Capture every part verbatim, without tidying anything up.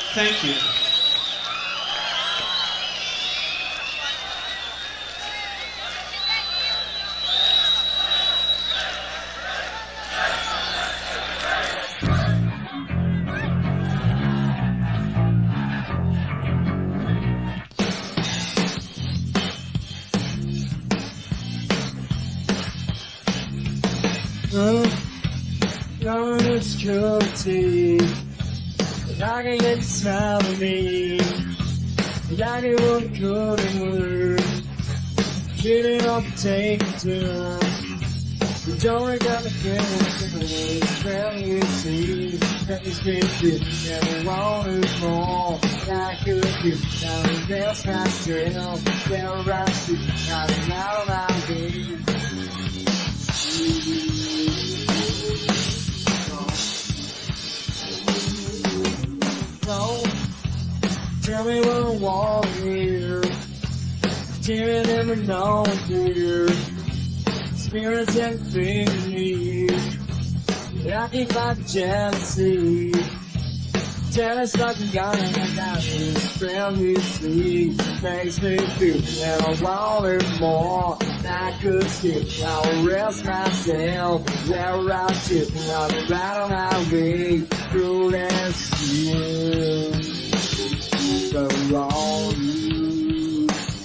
Thank you. You're an insecurity, but I can get you smile at me. I do what I could in words, getting up and taking turns. You don't got the feelings, well you see, that you speak it, and I want more. I could give, now that's myself, they're right to, I'm out of my game. Tell me what I want here. Tearing in the know here. Spirits and fingers. I can find jealousy. Jealous like a guy and I got this friend who sleep. Makes me feel that I want it more. I could skip, I'll rest myself. Where I sit, I'll ride on my way through that sea. So wrong you.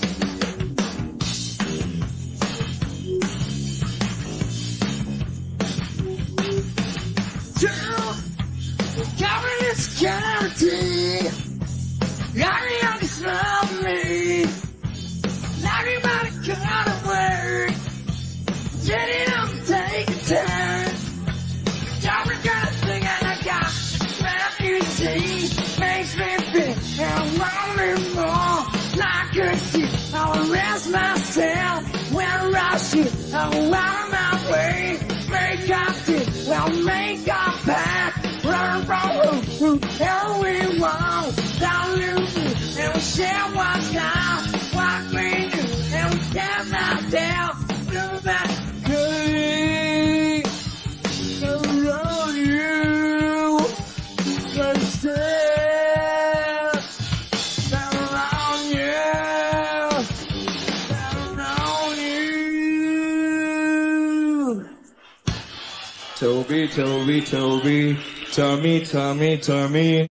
Girl, cover insecurity. Larry on the smell of me. Larry by the kind of word. Jetting up and take a turn. Cover got a thing and I got what you see. Makes me feel and I want it more. Like a shit, I'll rest myself. When I rush it, I'll out of my way. Make up it, I'll make up back. Run, run, run, run, we want. Don't lose it, and we share what's now. What we do, and we can't knock down. Do that good. Around you, but still. Around you, around you. Toby, Toby, Toby, Tommy, Tommy, Tommy.